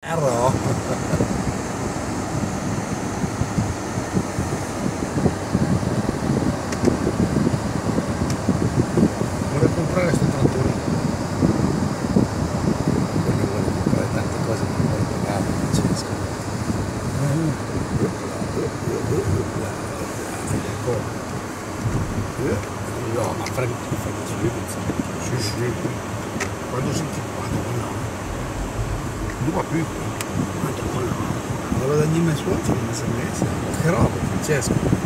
Erro. Vorrei comprare questo trattorino. Perché vuole comprare tante cose che non vuole pagare, Francesco. No, ma fai Sì, sì. Quando senti Madonna. Non va più. Madonna. Allora da Nîmes suocero, mi sa messa. Che roba, Francesco.